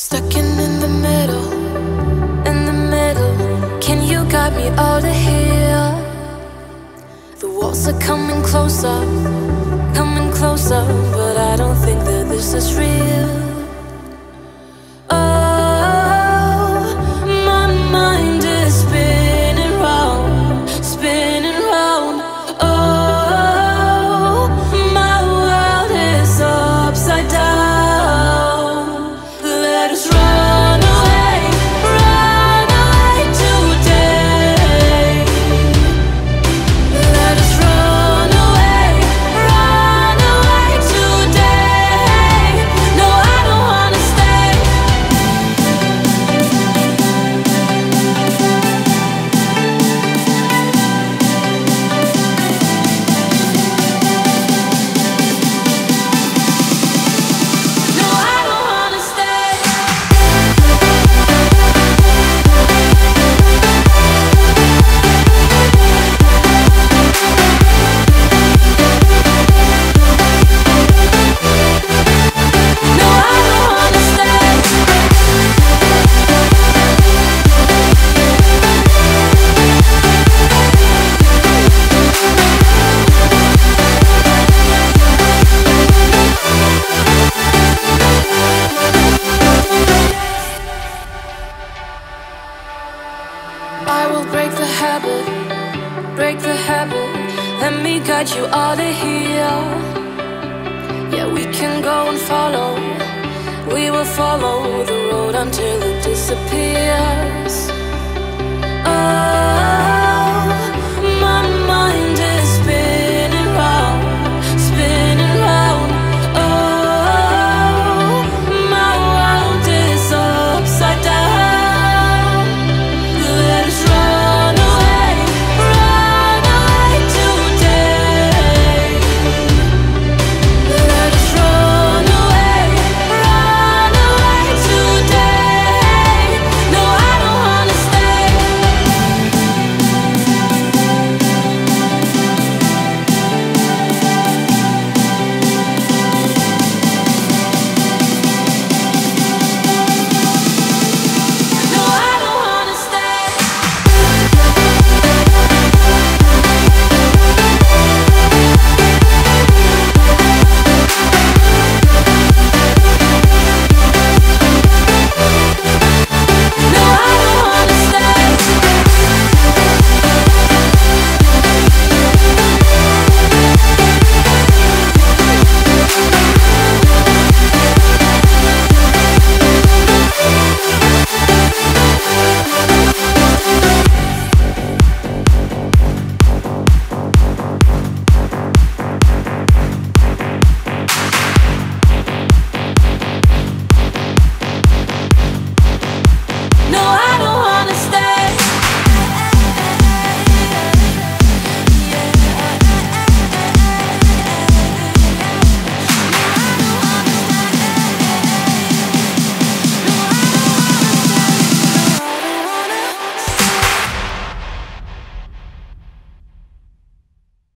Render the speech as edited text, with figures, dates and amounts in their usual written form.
Stuck in the middle, in the middle. Can you guide me out of here? The walls are coming closer, but I don't think that this is real. Oh, my mind is spinning round, spinning round. Oh, my world is upside down. Let us run away today. Let us run away today. No, I don't wanna stay. No, I don't wanna stay. No, I don't wanna stay. I will break the habit, break the habit. Let me guide you out of here. Yeah, we can go and follow. We will follow the road until it disappears. Oh.